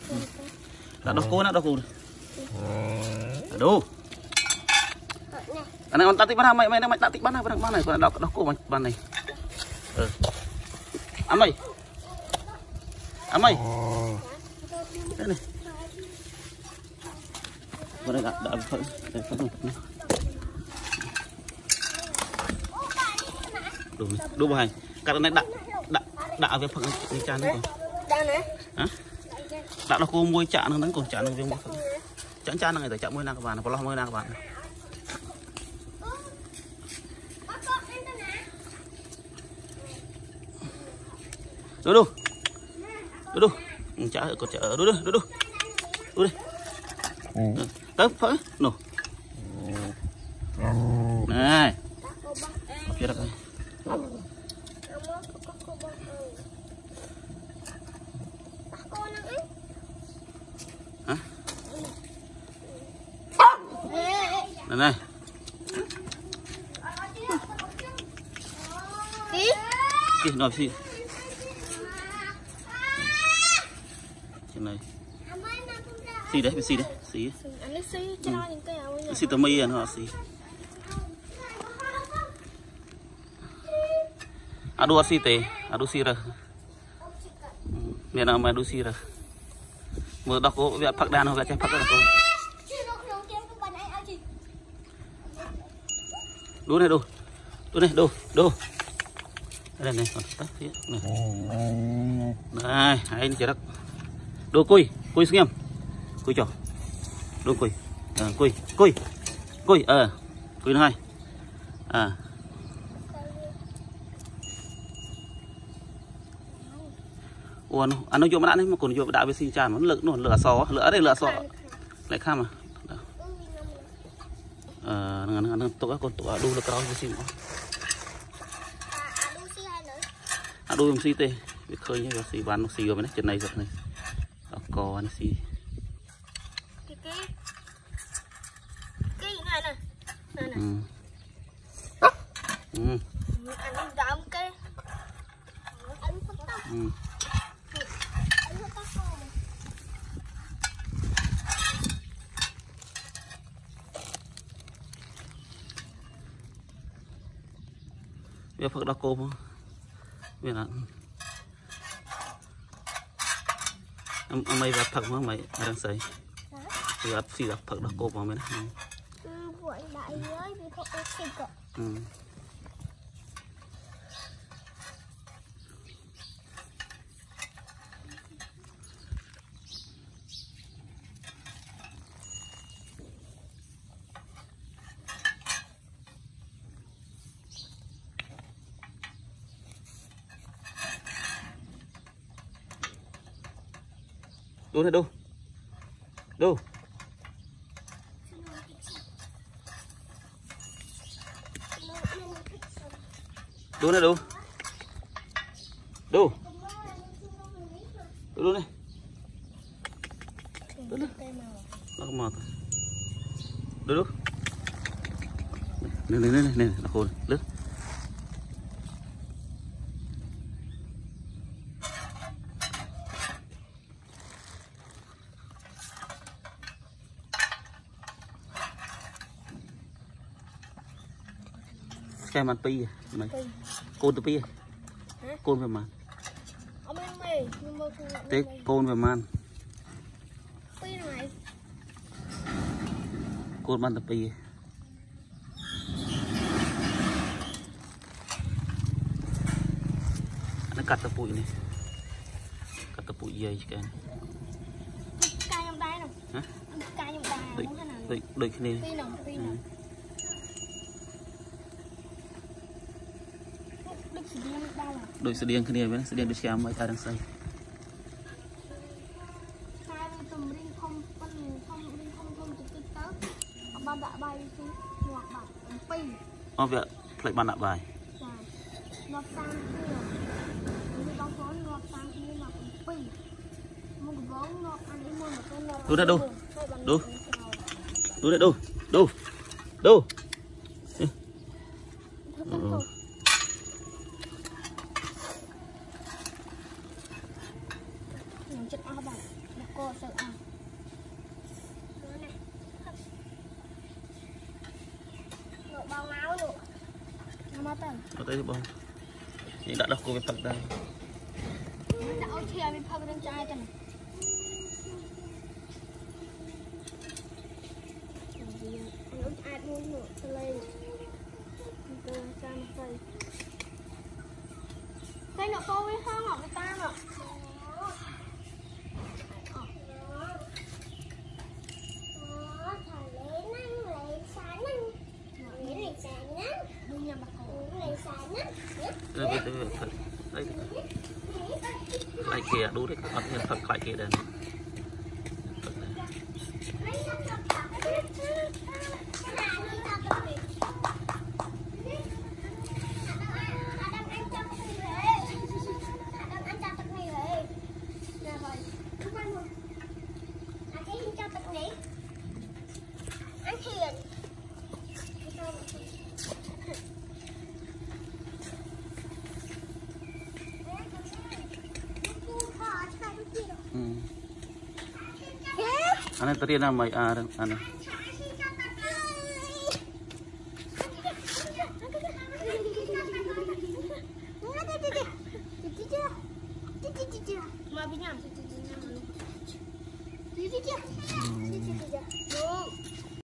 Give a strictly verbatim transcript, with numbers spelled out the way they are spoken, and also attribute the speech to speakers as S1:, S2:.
S1: Đã đọc cô nè, đọc cô. Aduh. Anh on tati mana, mày mày mày tati mana, mana mana, còn đọc đọc cô bàn này. Ừ. Ăn mày. Ăn mày. Đây này. Vừa đây đã đã phơi, đây phơi này. Đủ đủ bao hành. Cả này đã đã đã về phơi cái chăn đấy còn. Đã nè. Hả? Đã đọc cô môi chạn nó còn chạn nó về môi. Chán chán là người ta chạm môi nàng các bạn, có lo môi nàng các bạn. Đu đu, đu đu, chả ở cột chả ở đu đu, đu đu, đu đi, tới phơi, nổ, này, kia đó coi. Hả? Này này. Kì nói gì? Trên này. Xì đấy, xì đấy, xì. Xì tao mây à nó xì. Aduh xì tê, aduh xì rồi. Mẹ nào mà aduh xì rồi. Mở đọc cô việc phật đàn hoặc là cái phật đàn cô. Đu này đu, đu này đu, đu. Đây này, còn tắt phía này. Này, anh chờ đất. Đu cùi, cùi xuống em, cùi cho, đu cùi, à, cùi, cùi, cùi, ờ, cùi nó hai, à. Ủa, anh nó vô mà đã đấy mà còn vô đã với xin tràn nó lửa nó lửa xò, lửa đây lửa xò, lại kham à. Ờ, ngắn ngắn tụi con tụi đu là cao với xin nó. À đôi xì tê, việc khơi như là xì bán nó xì rồi đấy, trên này giật này, có này xì.
S2: Cái cái cái này nè, này nè.
S1: Ừ. Ừ.
S2: Anh đào cái.
S1: Ừ. Bây giờ phật đọc cô không? Biết là em mày vào phật mà mày mày đang xây thì ấp xì gặp phật đọc cô vào mày đấy. Ừ. Đu này đu, đu, đu này đu, đu, đu này, đu này, nó không mệt, đu đu, này này này này, nó khôn, lướt. Cái mặt pi mày côn từ pi côn về màn tết côn về màn côn ban từ pi nó cắt tập bụi này cắt tập bụi dày cái hả đợi đợi cái này đôi sợi điên cái này với sợi điên được xem mấy ta đang xây. Ô vậy lại bàn đạp bài. Đu ra đu, đu, đu ra đu, đu, đu.
S2: cô sợ ăn. Nụ bao máu nụ. Nó mất rồi.
S1: Có tới bông. Ini tak dah aku pepak dah.
S2: Tak au chia mình phơi lên chai tao. Nó ai muốn nụ lên. Tôi sang phơi. Cái nụ cô với không ngọc với ta mà.
S1: Đây đây đây lại kia đu đấy ở nhân thật lại kia đây Ane tadi nama ah ane.
S2: Mau binyam.